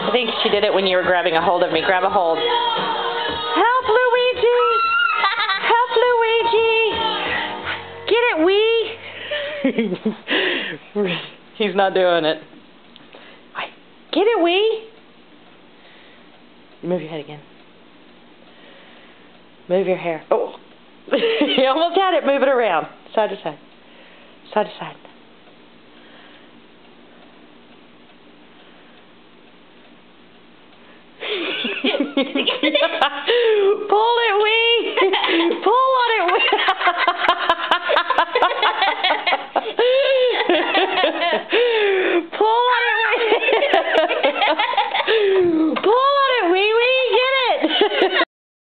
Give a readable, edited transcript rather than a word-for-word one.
I think she did it when you were grabbing a hold of me. Grab a hold. Help, Luigi! Help, Luigi! Get it, Wee! He's not doing it. Get it, Wee! Move your head again. Move your hair. Oh! You almost had it. Move it around. Side to side. Side to side. Pull it, Wee! Pull on it!